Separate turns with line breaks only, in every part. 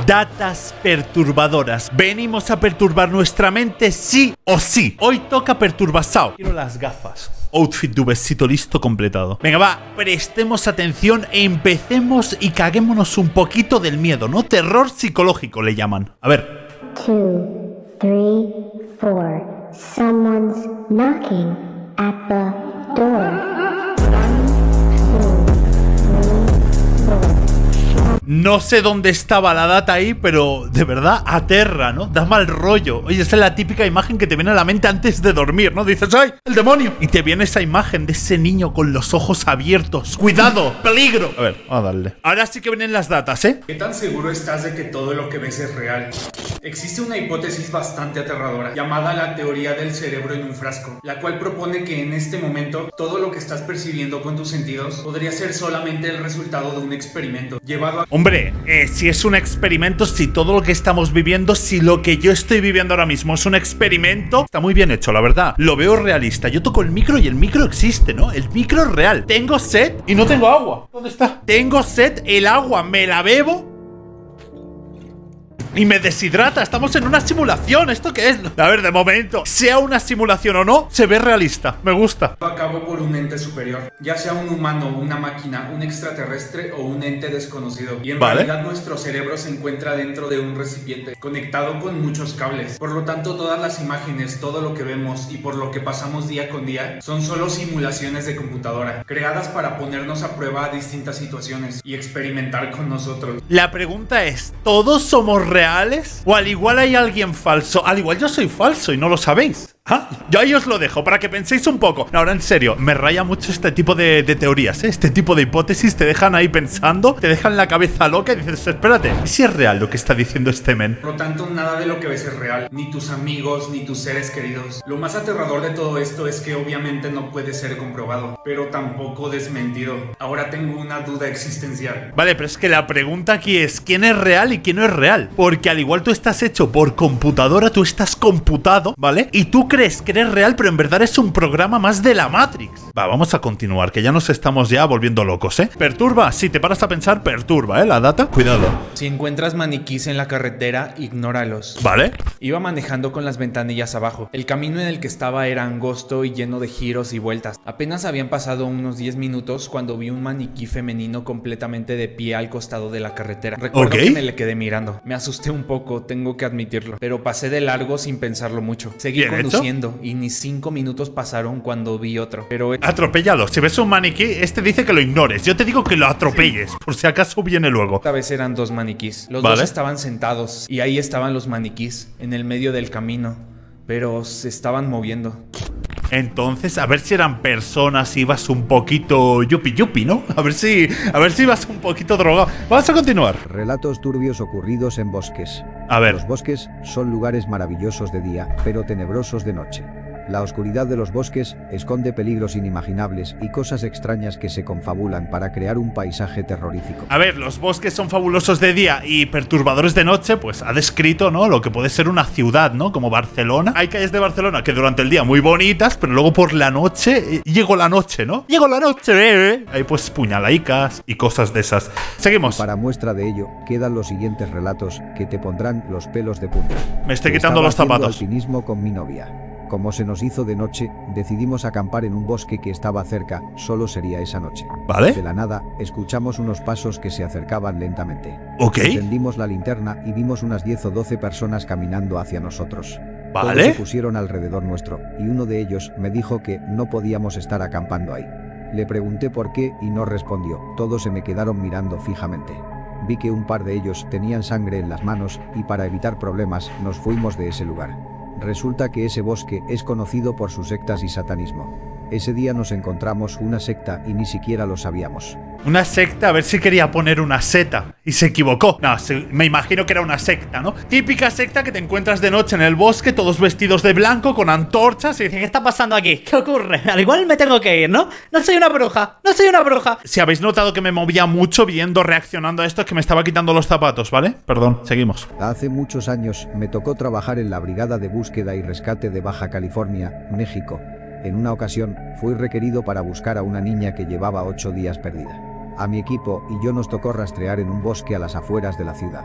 Datas perturbadoras. ¿Venimos a perturbar nuestra mente sí o sí? Hoy toca perturbasao. Quiero las gafas. Outfit de besito listo completado. Venga, va, prestemos atención e empecemos y caguémonos un poquito del miedo, ¿no? Terror psicológico le llaman. A ver.
2, 3, 4. Someone's knocking at the door.
No sé dónde estaba la data ahí, pero de verdad aterra, ¿no? Da mal rollo. Oye, esa es la típica imagen que te viene a la mente antes de dormir, ¿no? Dices, ¡ay, el demonio! Y te viene esa imagen de ese niño con los ojos abiertos. ¡Cuidado! ¡Peligro! A ver, vamos a darle. Ahora sí que vienen las datas, ¿eh?
¿Qué tan seguro estás de que todo lo que ves es real? Existe una hipótesis bastante aterradora, llamada la teoría del cerebro en un frasco, la cual propone que en este momento todo lo que estás percibiendo con tus sentidos podría ser solamente el resultado de un experimento llevado a...
Hombre, si es un experimento, si todo lo que estamos viviendo, si lo que yo estoy viviendo ahora mismo es un experimento, está muy bien hecho, la verdad. Lo veo realista. Yo toco el micro y el micro existe, ¿no? El micro es real. Tengo sed y no tengo agua. ¿Dónde está? Tengo sed, el agua me la bebo y me deshidrata. Estamos en una simulación. ¿Esto qué es? A ver, de momento, sea una simulación o no, se ve realista. Me gusta.
a cabo por un ente superior, ya sea un humano, una máquina, un extraterrestre o un ente desconocido. Y en realidad nuestro cerebro se encuentra dentro de un recipiente conectado con muchos cables. Por lo tanto, todas las imágenes, todo lo que vemos y por lo que pasamos día con día son solo simulaciones de computadora, creadas para ponernos a prueba a distintas situaciones y experimentar con nosotros.
La pregunta es, ¿todos somos reales? ¿O al igual hay alguien falso? Al igual yo soy falso y no lo sabéis. ¿Ah? Yo ahí os lo dejo para que penséis un poco. Ahora en serio, me raya mucho este tipo de teorías, ¿eh? Este tipo de hipótesis te dejan ahí pensando, te dejan la cabeza loca y dices, espérate, ¿y si es real lo que está diciendo este men?
Por lo tanto, nada de lo que ves es real, ni tus amigos, ni tus seres queridos. Lo más aterrador de todo esto es que obviamente no puede ser comprobado, pero tampoco desmentido. Ahora tengo una duda existencial.
Vale, pero es que la pregunta aquí es, ¿quién es real y quién no es real? Porque al igual tú estás hecho por computadora, tú estás computado, ¿vale? Y tú crees que eres real, pero en verdad es un programa más de la Matrix. Va, vamos a continuar, que ya nos estamos ya volviendo locos, ¿eh? Perturba, si te paras a pensar, perturba, ¿eh? La data, cuidado.
Si encuentras maniquís en la carretera, ignóralos.
Vale.
Iba manejando con las ventanillas abajo. El camino en el que estaba era angosto y lleno de giros y vueltas. Apenas habían pasado unos 10 minutos cuando vi un maniquí femenino completamente de pie al costado de la carretera. Recuerdo que me le quedé mirando. Me asusté un poco, tengo que admitirlo, pero pasé de largo sin pensarlo mucho. Seguí conduciendo y ni 5 minutos pasaron cuando vi otro. Pero
atropellado. Si ves un maniquí, este dice que lo ignores. Yo te digo que lo atropelles, por si acaso viene luego.
Esta vez eran 2 maniquís. Los dos estaban sentados y ahí estaban los maniquís en el medio del camino, pero se estaban moviendo.
Entonces, a ver si eran personas, ibas un poquito yupi, ¿no? A ver si ibas un poquito drogado. Vamos a continuar.
Relatos turbios ocurridos en bosques.
A ver.
Los bosques son lugares maravillosos de día, pero tenebrosos de noche. La oscuridad de los bosques esconde peligros inimaginables y cosas extrañas que se confabulan para crear un paisaje terrorífico.
A ver, los bosques son fabulosos de día y perturbadores de noche, pues ha descrito, ¿no? Lo que puede ser una ciudad, ¿no? Como Barcelona. Hay calles de Barcelona que durante el día muy bonitas, pero luego por la noche, llegó la noche, ¿no? Llegó la noche, Hay pues puñalaicas y cosas de esas. Seguimos.
Y para muestra de ello, quedan los siguientes relatos que te pondrán los pelos de punta.
Me estoy quitando los zapatos.
Estaba haciendo alpinismo con mi novia. Como se nos hizo de noche, decidimos acampar en un bosque que estaba cerca, solo sería esa noche.
¿Vale?
De la nada, escuchamos unos pasos que se acercaban lentamente.
Ok.
Encendimos la linterna y vimos unas 10 o 12 personas caminando hacia nosotros.
¿Vale?
Todos se pusieron alrededor nuestro, y uno de ellos me dijo que no podíamos estar acampando ahí. Le pregunté por qué y no respondió. Todos se me quedaron mirando fijamente. Vi que un par de ellos tenían sangre en las manos y para evitar problemas nos fuimos de ese lugar. Resulta que ese bosque es conocido por sus sectas y satanismo. Ese día nos encontramos una secta y ni siquiera lo sabíamos.
Una secta, a ver si quería poner una seta y se equivocó. No, me imagino que era una secta, ¿no? Típica secta que te encuentras de noche en el bosque, todos vestidos de blanco, con antorchas y dicen,
¿qué está pasando aquí? ¿Qué ocurre? Al igual me tengo que ir, ¿no? No soy una bruja, no soy una bruja.
Si habéis notado que me movía mucho reaccionando a esto, es que me estaba quitando los zapatos, ¿vale? Perdón, seguimos.
Hace muchos años me tocó trabajar en la Brigada de Búsqueda y Rescate de Baja California, México. En una ocasión, fui requerido para buscar a una niña que llevaba 8 días perdida. A mi equipo y yo nos tocó rastrear en un bosque a las afueras de la ciudad.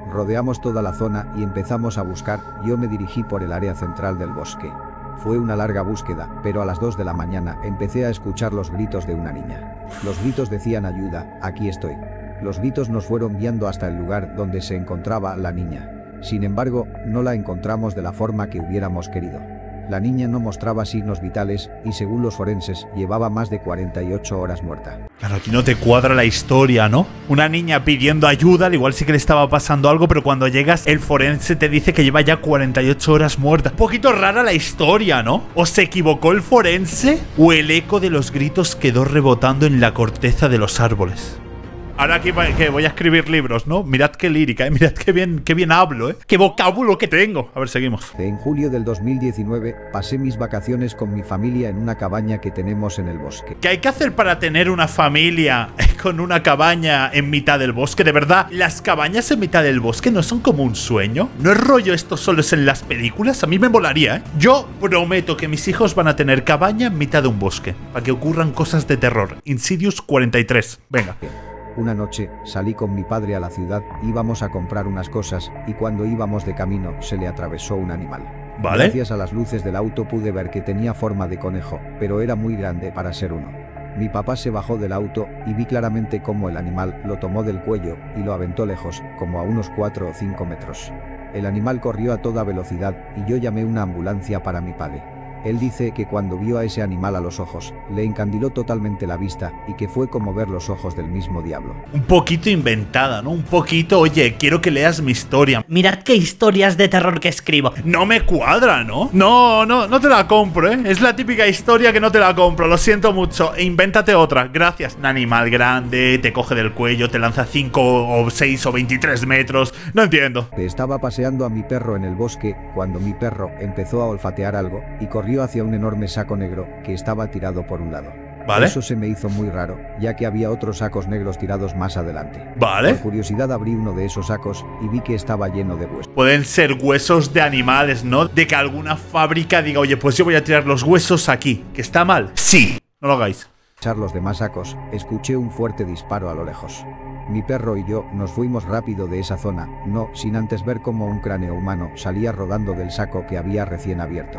Rodeamos toda la zona y empezamos a buscar. Yo me dirigí por el área central del bosque. Fue una larga búsqueda, pero a las 2 de la mañana empecé a escuchar los gritos de una niña. Los gritos decían ayuda, aquí estoy. Los gritos nos fueron guiando hasta el lugar donde se encontraba la niña. Sin embargo, no la encontramos de la forma que hubiéramos querido. La niña no mostraba signos vitales y, según los forenses, llevaba más de 48 horas muerta.
Claro, aquí no te cuadra la historia, ¿no? Una niña pidiendo ayuda, al igual sí que le estaba pasando algo, pero cuando llegas, el forense te dice que lleva ya 48 horas muerta. Un poquito rara la historia, ¿no? ¿O se equivocó el forense? ¿O el eco de los gritos quedó rebotando en la corteza de los árboles? Ahora aquí que voy a escribir libros, ¿no? Mirad qué lírica, mirad qué bien hablo, qué vocábulo que tengo. A ver, seguimos.
En julio del 2019 pasé mis vacaciones con mi familia en una cabaña que tenemos en el bosque.
¿Qué hay que hacer para tener una familia con una cabaña en mitad del bosque? De verdad, las cabañas en mitad del bosque no son como un sueño. ¿No es rollo esto solo es en las películas? A mí me molaría, ¿eh? Yo prometo que mis hijos van a tener cabaña en mitad de un bosque, para que ocurran cosas de terror. Insidious 43. Venga.
Una noche, salí con mi padre a la ciudad, íbamos a comprar unas cosas, y cuando íbamos de camino, se le atravesó un animal.
¿Vale?
Gracias a las luces del auto pude ver que tenía forma de conejo, pero era muy grande para ser uno. Mi papá se bajó del auto, y vi claramente cómo el animal lo tomó del cuello, y lo aventó lejos, como a unos 4 o 5 metros. El animal corrió a toda velocidad, y yo llamé una ambulancia para mi padre. Él dice que cuando vio a ese animal a los ojos, le encandiló totalmente la vista y que fue como ver los ojos del mismo diablo.
Un poquito inventada, ¿no? Un poquito, oye, quiero que leas mi historia.
Mirad qué historias de terror que escribo.
No me cuadra, ¿no? No te la compro, ¿eh? Es la típica historia que no te la compro, lo siento mucho. Invéntate otra, gracias. Un animal grande, te coge del cuello, te lanza 5 o 6 o 23 metros. No entiendo.
Estaba paseando a mi perro en el bosque cuando mi perro empezó a olfatear algo y corrió hacia un enorme saco negro que estaba tirado por un lado.
¿Vale?
Eso se me hizo muy raro, ya que había otros sacos negros tirados más adelante.
¿Vale?
Por curiosidad abrí uno de esos sacos y vi que estaba lleno de huesos.
Pueden ser huesos de animales, ¿no? De que alguna fábrica diga, oye, pues yo voy a tirar los huesos aquí. ¿Que está mal? Sí. No lo hagáis.
Echar los demás sacos, escuché un fuerte disparo a lo lejos. Mi perro y yo nos fuimos rápido de esa zona, no sin antes ver cómo un cráneo humano salía rodando del saco que había recién abierto.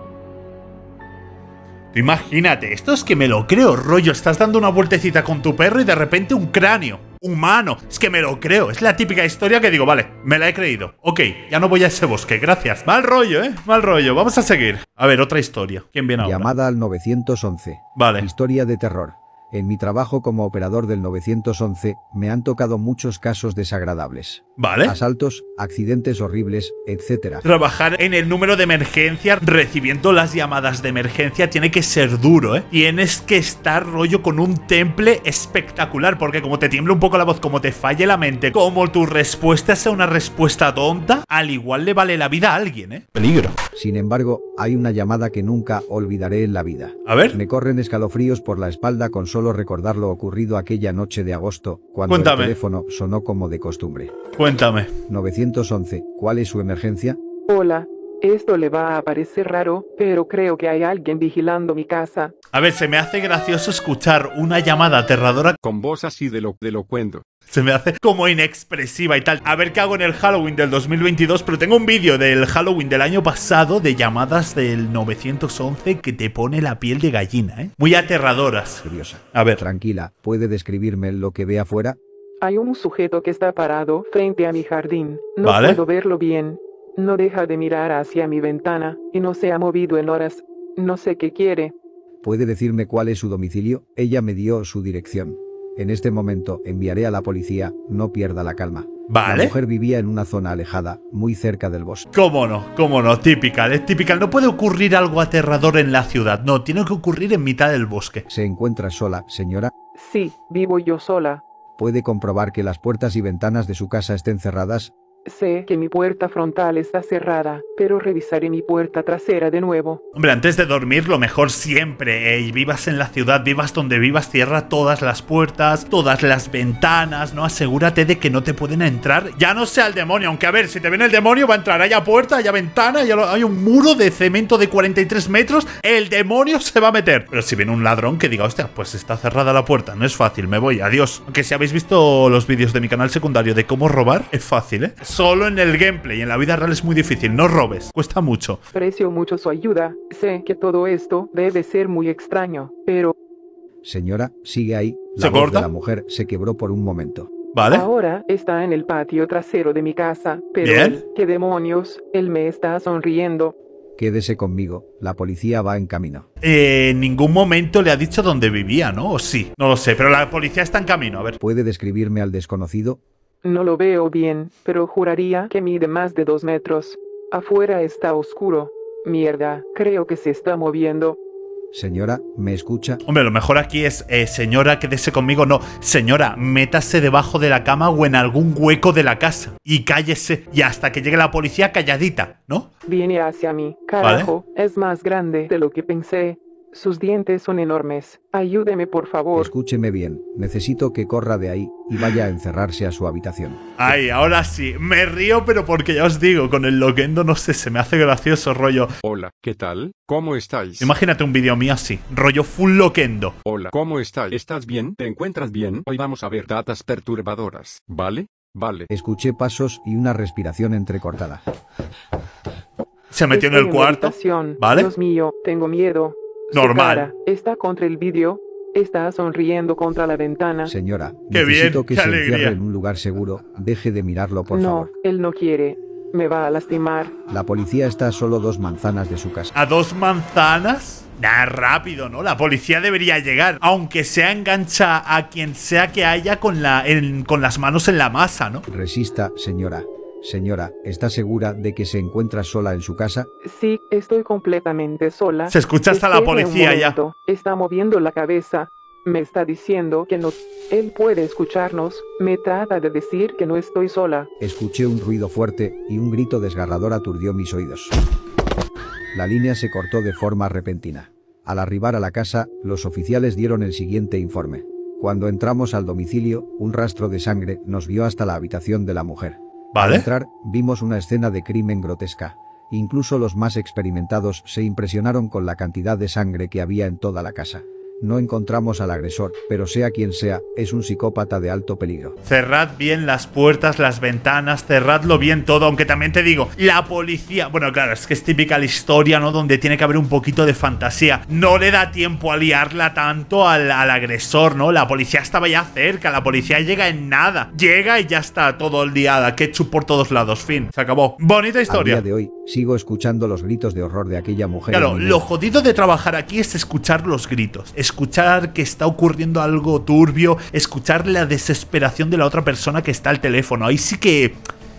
Tú imagínate, esto es que me lo creo, rollo, estás dando una vueltecita con tu perro y de repente un cráneo humano. Es que me lo creo, es la típica historia que digo, vale, me la he creído. Ok, ya no voy a ese bosque, gracias. Mal rollo, mal rollo, vamos a seguir. A ver, otra historia. ¿Quién viene ahora?
Llamada al 911.
Vale.
Historia de terror. En mi trabajo como operador del 911, me han tocado muchos casos desagradables.
¿Vale?
Asaltos, accidentes horribles, etc.
Trabajar en el número de emergencia, recibiendo las llamadas de emergencia, tiene que ser duro, ¿eh? Tienes que estar, rollo, con un temple espectacular, porque como te tiembla un poco la voz, como te falle la mente, como tu respuesta sea una respuesta tonta, al igual le vale la vida a alguien, ¿eh? Peligro.
Sin embargo, hay una llamada que nunca olvidaré en la vida.
A ver.
Me corren escalofríos por la espalda con solo recordar lo ocurrido aquella noche de agosto, cuando
Cuéntame.
el teléfono sonó como de costumbre.
Cuéntame.
911, ¿cuál es su emergencia?
Hola, esto le va a parecer raro, pero creo que hay alguien vigilando mi casa.
A ver, se me hace gracioso escuchar una llamada aterradora
Con voz así de lo cuento.
Se me hace como inexpresiva y tal. A ver qué hago en el Halloween del 2022. Pero tengo un vídeo del Halloween del año pasado de llamadas del 911 que te pone la piel de gallina, ¿eh? Muy aterradoras.
Curiosa.
A ver.
Tranquila, ¿puede describirme lo que ve afuera?
Hay un sujeto que está parado frente a mi jardín. No
Vale.
puedo verlo bien. No deja de mirar hacia mi ventana y no se ha movido en horas. No sé qué quiere.
¿Puede decirme cuál es su domicilio? Ella me dio su dirección. En este momento enviaré a la policía, no pierda la calma.
Vale.
La mujer vivía en una zona alejada, muy cerca del bosque.
¿Cómo no? Typical, es typical. No puede ocurrir algo aterrador en la ciudad. No, tiene que ocurrir en mitad del bosque.
¿Se encuentra sola, señora?
Sí, vivo yo sola.
¿Puede comprobar que las puertas y ventanas de su casa estén cerradas?
Sé que mi puerta frontal está cerrada, pero revisaré mi puerta trasera de nuevo.
Hombre, antes de dormir, lo mejor siempre, y vivas en la ciudad, vivas donde vivas, cierra todas las puertas, todas las ventanas, ¿no? Asegúrate de que no te pueden entrar. Ya no sea el demonio, aunque a ver, si te viene el demonio va a entrar, haya puerta, haya ventana, hay un muro de cemento de 43 metros, el demonio se va a meter. Pero si viene un ladrón que diga, hostia, pues está cerrada la puerta, no es fácil, me voy, adiós. Aunque si habéis visto los vídeos de mi canal secundario de cómo robar, es fácil, ¿eh? solo en el gameplay. En la vida real es muy difícil. No robes. Cuesta mucho.
Aprecio mucho su ayuda. Sé que todo esto debe ser muy extraño, pero
Señora, sigue ahí. La
¿Se
voz
corta?
de la mujer se quebró por un momento.
¿Vale?
ahora está en el patio trasero de mi casa. Pero
Bien.
él, ¿qué demonios? Él me está sonriendo.
Quédese conmigo. La policía va en camino.
En ningún momento le ha dicho dónde vivía, ¿no? ¿O sí? No lo sé, pero la policía está en camino. A ver.
¿Puede describirme al desconocido?
No lo veo bien, pero juraría que mide más de 2 metros. Afuera está oscuro. Mierda, creo que se está moviendo.
Señora, ¿me escucha?
Hombre, lo mejor aquí es, señora, quédese conmigo. No, señora, métase debajo de la cama o en algún hueco de la casa. Y cállese. Y hasta que llegue la policía, calladita, ¿no?
Viene hacia mí. Carajo, es más grande de lo que pensé. Sus dientes son enormes. Ayúdeme, por favor.
Escúcheme bien. Necesito que corra de ahí y vaya a encerrarse a su habitación.
Ay, ahora sí. Me río, pero porque ya os digo, con el Loquendo, no sé, se me hace gracioso, rollo.
Hola, ¿qué tal? ¿Cómo estáis?
Imagínate un vídeo mío así, rollo full Loquendo.
Hola, ¿cómo estáis? ¿Estás bien? ¿Te encuentras bien? Hoy vamos a ver datas perturbadoras, ¿vale? Vale.
Escuché pasos y una respiración entrecortada.
Se metió en
Estoy
el
mi
cuarto,
habitación.
¿vale?
Dios mío, tengo miedo. Su
Normal.
cara está contra el vidrio. Está sonriendo contra la ventana.
Señora,
Qué
necesito
bien,
que
qué
se
alegría.
encierre en un lugar seguro. Deje de mirarlo, por
No,
favor.
él no quiere. Me va a lastimar.
La policía está a solo 2 manzanas de su casa.
¿A 2 manzanas? Nah, rápido, ¿no? La policía debería llegar. Aunque sea engancha a quien sea que haya con las manos en la masa, ¿no?
Resista, señora. Señora, ¿está segura de que se encuentra sola en su casa?
Sí, estoy completamente sola.
Se escucha hasta la
Espere un
policía ya.
momento. Está moviendo la cabeza. Me está diciendo que no. Él puede escucharnos. Me trata de decir que no estoy sola.
Escuché un ruido fuerte y un grito desgarrador aturdió mis oídos. La línea se cortó de forma repentina. Al arribar a la casa, los oficiales dieron el siguiente informe. Cuando entramos al domicilio, un rastro de sangre nos guió hasta la habitación de la mujer. Al
¿Vale?
entrar, vimos una escena de crimen grotesca. Incluso los más experimentados se impresionaron con la cantidad de sangre que había en toda la casa. No encontramos al agresor, pero sea quien sea, es un psicópata de alto peligro.
Cerrad bien las puertas, las ventanas, cerradlo bien todo, aunque también te digo, la policía... Bueno, claro, es que es típica la historia, ¿no? Donde tiene que haber un poquito de fantasía. No le da tiempo a liarla tanto al agresor, ¿no? La policía estaba ya cerca, la policía llega en nada. Llega y ya está todo liada, ketchup por todos lados, fin, se acabó. Bonita
Al
historia.
día de hoy, sigo escuchando los gritos de horror de aquella mujer.
Claro,
en mi
lo
mente.
jodido de trabajar aquí es escuchar los gritos, escuchar que está ocurriendo algo turbio, escuchar la desesperación de la otra persona que está al teléfono. Ahí sí que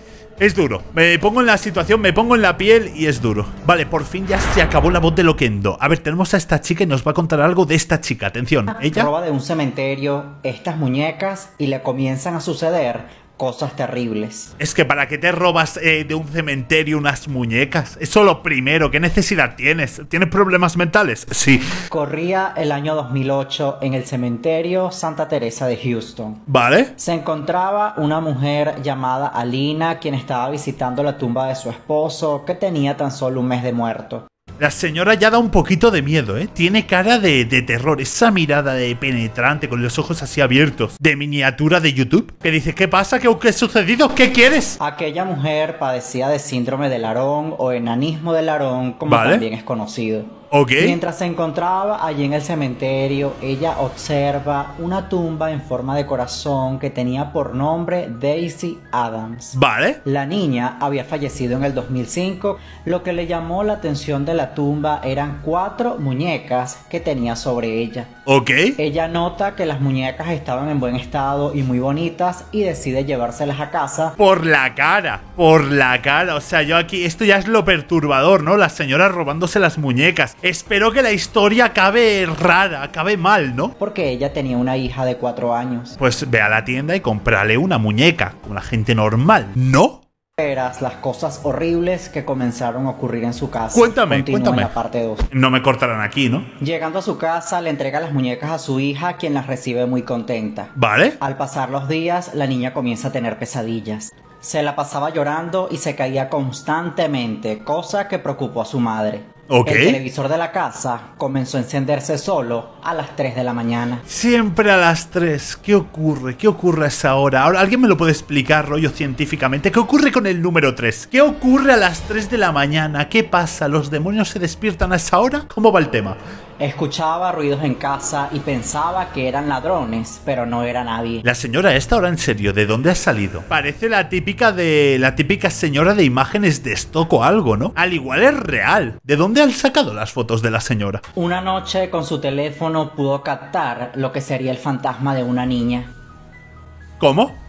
es duro. Me pongo en la situación, me pongo en la piel y es duro. Vale, por fin ya se acabó la voz de Loquendo. A ver, tenemos a esta chica y nos va a contar algo de esta chica. Atención, ella...
Roba de un cementerio estas muñecas y le comienzan a suceder cosas terribles.
Es que ¿para qué te robas de un cementerio unas muñecas? Eso lo primero. ¿Qué necesidad tienes? ¿Tienes problemas mentales? Sí.
Corría el año 2008 en el cementerio Santa Teresa de Houston.
¿Vale?
Se encontraba una mujer llamada Alina, quien estaba visitando la tumba de su esposo, que tenía tan solo un mes de muerto.
La señora ya da un poquito de miedo, ¿eh? Tiene cara de terror. Esa mirada de penetrante con los ojos así abiertos. De miniatura de YouTube. Que dice, ¿qué pasa? ¿Qué ha sucedido? ¿Qué quieres?
Aquella mujer padecía de síndrome de Larón o enanismo de Larón, como
¿Vale?
también es conocido.
Ok.
Mientras se encontraba allí en el cementerio, ella observa una tumba en forma de corazón que tenía por nombre Daisy Adams.
Vale.
La niña había fallecido en el 2005. Lo que le llamó la atención de la tumba eran 4 muñecas que tenía sobre ella.
Ok.
Ella nota que las muñecas estaban en buen estado y muy bonitas y decide llevárselas a casa.
Por la cara. Por la cara. O sea, yo aquí... Esto ya es lo perturbador, ¿no? La señora robándose las muñecas. Espero que la historia acabe rara, acabe mal, ¿no?
Porque ella tenía una hija de 4 años.
Pues ve a la tienda y cómprale una muñeca, como la gente normal, ¿no?
Verás las cosas horribles que comenzaron a ocurrir en su casa.
Cuéntame,
Continúa
cuéntame.
en la parte 2.
No me cortarán aquí, ¿no?
Llegando a su casa, le entrega las muñecas a su hija, quien las recibe muy contenta.
¿Vale?
Al pasar los días, la niña comienza a tener pesadillas. Se la pasaba llorando y se caía constantemente, cosa que preocupó a su madre.
Ok.
El televisor de la casa comenzó a encenderse solo a las 3 de la mañana.
Siempre a las 3. ¿Qué ocurre? ¿Qué ocurre a esa hora? Ahora, ¿alguien me lo puede explicar, rollo científicamente? ¿Qué ocurre con el número 3? ¿Qué ocurre a las 3 de la mañana? ¿Qué pasa? ¿Los demonios se despiertan a esa hora? ¿Cómo va el tema?
Escuchaba ruidos en casa y pensaba que eran ladrones, pero no era nadie.
La señora esta, ahora en serio, ¿de dónde ha salido? Parece la típica señora de imágenes de stock o algo, ¿no? Al igual es real. ¿De dónde han sacado las fotos de la señora?
Una noche con su teléfono pudo captar lo que sería el fantasma de una niña.
¿Cómo?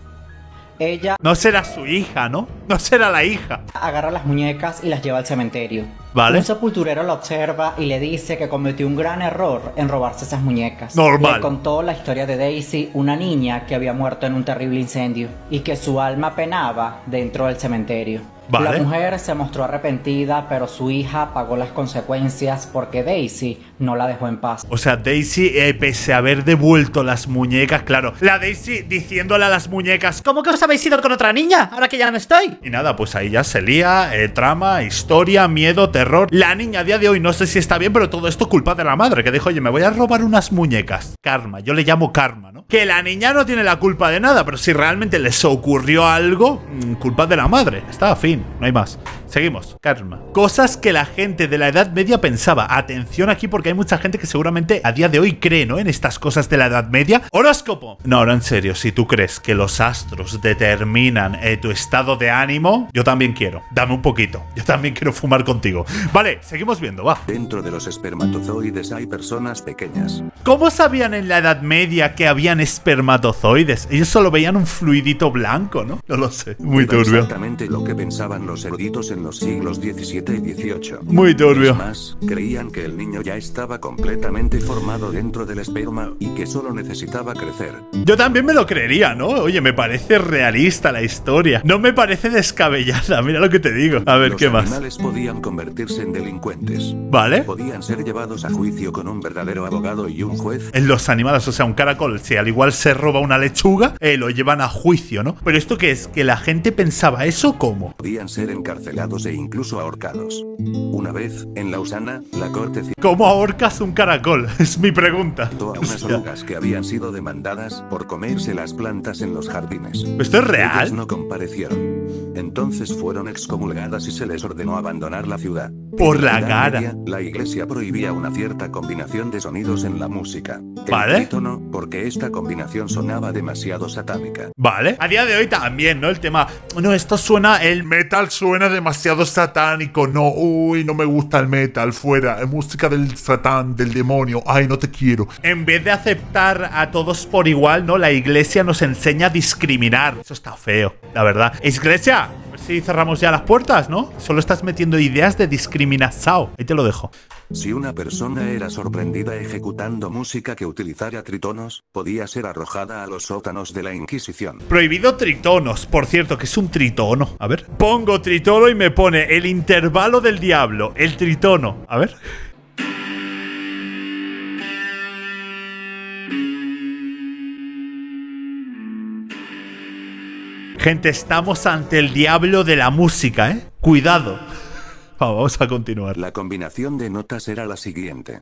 Ella
No será su hija, ¿no? No será la hija.
agarra las muñecas y las lleva al cementerio.
Vale.
Un sepulturero la observa y le dice que cometió un gran error en robarse esas muñecas.
Normal.
Le contó la historia de Daisy, una niña que había muerto en un terrible incendio y que su alma penaba dentro del cementerio.
Vale.
La mujer se mostró arrepentida, pero su hija pagó las consecuencias porque Daisy no la dejó en paz.
O sea, Daisy, pese a haber devuelto las muñecas, claro. La Daisy diciéndole a las muñecas,
¿Cómo que os habéis ido con otra niña? Ahora que ya no estoy.
y nada, pues ahí ya se lía, trama, historia, miedo, terror. La niña a día de hoy no sé si está bien, pero todo esto culpa de la madre, que dijo, oye, me voy a robar unas muñecas. Karma, yo le llamo karma, ¿no? Que la niña no tiene la culpa de nada, pero si realmente les ocurrió algo, culpa de la madre. Está a fin, no hay más. Seguimos, karma. Cosas que la gente de la Edad Media pensaba. Atención aquí porque hay mucha gente que seguramente a día de hoy cree, ¿no? En estas cosas de la Edad Media. Horóscopo. No, ahora en serio, si tú crees que los astros determinan tu estado de ánimo, yo también quiero. Dame un poquito. Yo también quiero fumar contigo. Vale, seguimos viendo, va.
Dentro de los espermatozoides hay personas pequeñas.
¿Cómo sabían en la Edad Media que habían espermatozoides? Ellos solo veían un fluidito blanco, ¿no? No lo sé. Muy
Era
turbio.
exactamente lo que pensaban los eruditos en los siglos XVII y XVIII.
Muy turbio.
Es más, creían que el niño ya estaba completamente formado dentro del esperma y que solo necesitaba crecer.
Yo también me lo creería, ¿no? Oye, me parece realista la historia. No me parece descabellada, mira lo que te digo. A ver,
Los
¿qué más?
animales podían convertirse en delincuentes.
¿Vale?
Podían ser llevados a juicio con un verdadero abogado y un juez.
En los animales, o sea, un caracol, si al igual se roba una lechuga, lo llevan a juicio, ¿no? Pero ¿esto qué es? ¿Que la gente pensaba eso cómo?
Podían ser encarcelados e incluso ahorcados. Una vez, en Lausana, la corte
¿Cómo ahorcas un caracol? Es mi pregunta.
citó a unas orugas que habían sido demandadas por comerse las plantas en los jardines.
¿Esto es real?
Ellas no comparecieron. Entonces fueron excomulgadas y se les ordenó abandonar la ciudad.
Por
En
la
Edad
cara.
Media, la iglesia prohibía una cierta combinación de sonidos en la música. El
¿Vale?
trítono, porque esta combinación sonaba demasiado satánica.
Vale. A día de hoy también, ¿no? El tema, no, esto suena, el metal suena demasiado satánico, no, uy, no me gusta el metal, fuera, música del satán, del demonio, ay, no te quiero. En vez de aceptar a todos por igual, ¿no? La iglesia nos enseña a discriminar. Eso está feo, la verdad. Iglesia, a ver si cerramos ya las puertas, ¿no? Solo estás metiendo ideas de discriminación. Ahí te lo dejo.
Si una persona era sorprendida ejecutando música que utilizara tritonos, podía ser arrojada a los sótanos de la Inquisición.
Prohibido tritonos. Por cierto, ¿qué es un tritono? A ver. Pongo tritono y me pone el intervalo del diablo. El tritono. A ver. Gente, estamos ante el diablo de la música, ¿eh? Cuidado. Vamos a continuar.
La combinación de notas era la siguiente.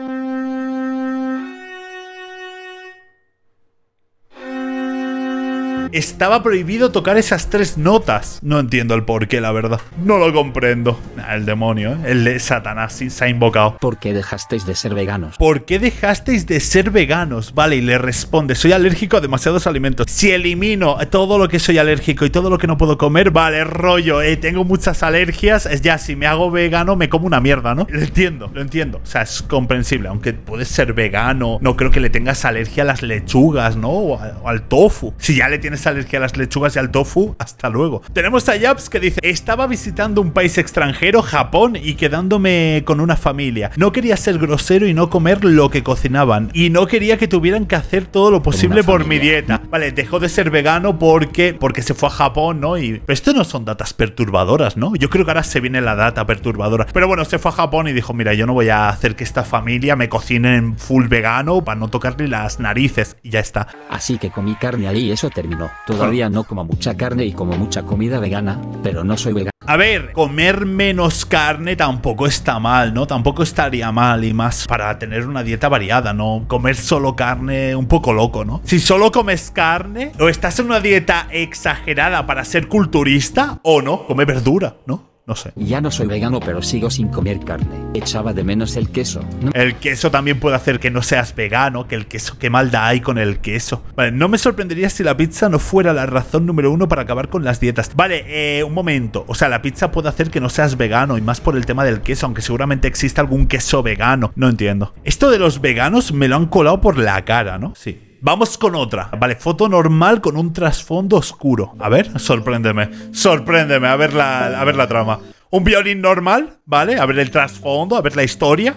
Estaba prohibido tocar esas 3 notas. No entiendo el porqué, la verdad. No lo comprendo. El demonio, ¿eh? El de Satanás se ha invocado.
¿Por qué dejasteis de ser veganos?
¿Por qué dejasteis de ser veganos? Vale, y le responde, soy alérgico a demasiados alimentos. Si elimino todo lo que soy alérgico y todo lo que no puedo comer, vale, rollo, tengo muchas alergias, es ya, si me hago vegano me como una mierda, ¿no? Lo entiendo. O sea, es comprensible, aunque puedes ser vegano, no creo que le tengas alergia a las lechugas, ¿no? O al tofu. Si ya le tienes alergia a las lechugas y al tofu, hasta luego. Tenemos a Japs que dice, estaba visitando un país extranjero, Japón, y quedándome con una familia. No quería ser grosero y no comer lo que cocinaban. Y no quería que tuvieran que hacer todo lo posible por mi dieta. Vale, dejó de ser vegano porque se fue a Japón, ¿no? Pero esto no son datas perturbadoras, ¿no? Yo creo que ahora se viene la data perturbadora. Pero bueno, se fue a Japón y dijo, mira, yo no voy a hacer que esta familia me cocine en full vegano para no tocarle las narices. Y ya está.
Así que comí carne ahí y eso terminó. Todavía no como mucha carne y como mucha comida vegana, pero no soy vegano.
A ver, comer menos carne tampoco está mal, ¿no? Tampoco estaría mal, y más para tener una dieta variada, ¿no? Comer solo carne, un poco loco, ¿no? Si solo comes carne, o estás en una dieta exagerada para ser culturista, o no, come verdura, ¿no? No sé.
Ya no soy vegano, pero sigo sin comer carne. Echaba de menos el queso, ¿no?
El queso también puede hacer que no seas vegano, que el queso, qué maldad hay con el queso. Vale, no me sorprendería si la pizza no fuera la razón número 1 para acabar con las dietas. Vale, un momento. O sea, la pizza puede hacer que no seas vegano, y más por el tema del queso, aunque seguramente exista algún queso vegano. No entiendo. Esto de los veganos me lo han colado por la cara, ¿no? Sí. Vamos con otra. Vale, foto normal con un trasfondo oscuro. A ver, sorpréndeme. Sorpréndeme, a ver la trama. Un violín normal, ¿vale? A ver el trasfondo, a ver la historia.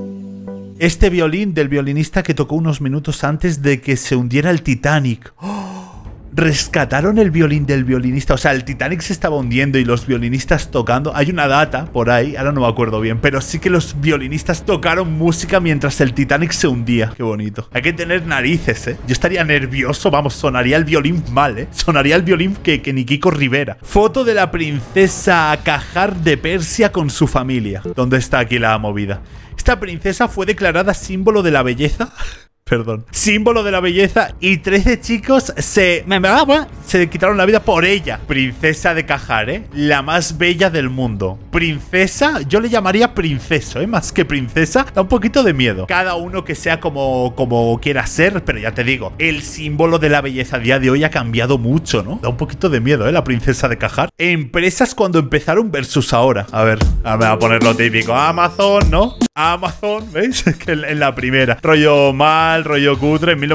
Este violín del violinista que tocó unos minutos antes de que se hundiera el Titanic. ¡Oh! Rescataron el violín del violinista. O sea, el Titanic se estaba hundiendo y los violinistas tocando. Hay una data por ahí, ahora no me acuerdo bien, pero sí que los violinistas tocaron música mientras el Titanic se hundía. Qué bonito. Hay que tener narices, ¿eh? Yo estaría nervioso, vamos, sonaría el violín mal, ¿eh? Sonaría el violín que ni Kiko Rivera. Foto de la princesa Qajar de Persia con su familia. ¿Dónde está aquí la movida? Esta princesa fue declarada símbolo de la belleza. Perdón. Símbolo de la belleza, y 13 chicos se quitaron la vida por ella. Princesa de Qajar, ¿eh? La más bella del mundo. Princesa, yo le llamaría princeso, ¿eh? Más que princesa, da un poquito de miedo. Cada uno que sea como quiera ser, pero ya te digo, el símbolo de la belleza a día de hoy ha cambiado mucho, ¿no? Da un poquito de miedo, ¿eh? La princesa de Qajar. Empresas cuando empezaron versus ahora. A ver, me voy a poner lo típico. Amazon, ¿no? Amazon, ¿veis? Que en la primera. Rollo mal, rollo cutre, en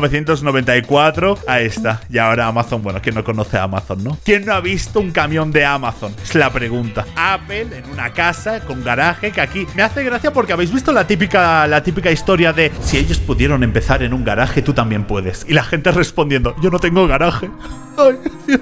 1994. Ahí está. Y ahora Amazon, bueno, ¿quién no conoce a Amazon, no? ¿Quién no ha visto un camión de Amazon? Es la pregunta. Apple en una casa con garaje, que aquí me hace gracia porque habéis visto la típica historia de si ellos pudieron empezar en un garaje, tú también puedes. Y la gente respondiendo, yo no tengo garaje. Ay, Dios.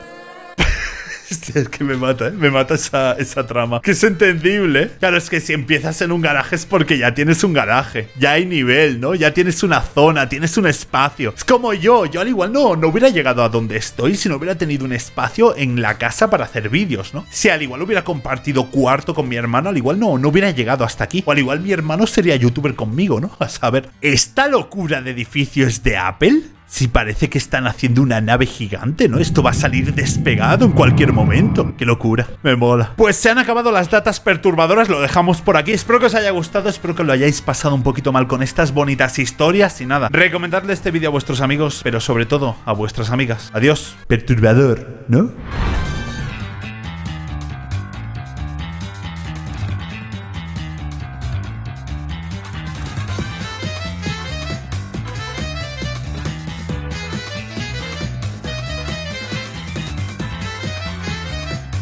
Es que me mata, ¿eh? Me mata esa trama. Que es entendible. Claro, es que si empiezas en un garaje es porque ya tienes un garaje. Ya hay nivel, ¿no? Ya tienes una zona, tienes un espacio. Es como yo al igual no hubiera llegado a donde estoy si no hubiera tenido un espacio en la casa para hacer vídeos, ¿no? Si al igual hubiera compartido cuarto con mi hermano, al igual no hubiera llegado hasta aquí. O al igual mi hermano sería youtuber conmigo, ¿no? A saber, ¿esta locura de edificio es de Apple? Si parece que están haciendo una nave gigante, ¿no? Esto va a salir despegado en cualquier momento. ¡Qué locura! Me mola. Pues se han acabado las datas perturbadoras, lo dejamos por aquí. Espero que os haya gustado, espero que lo hayáis pasado un poquito mal con estas bonitas historias. Y nada, recomendadle este vídeo a vuestros amigos, pero sobre todo a vuestras amigas. Adiós. Perturbador, ¿no?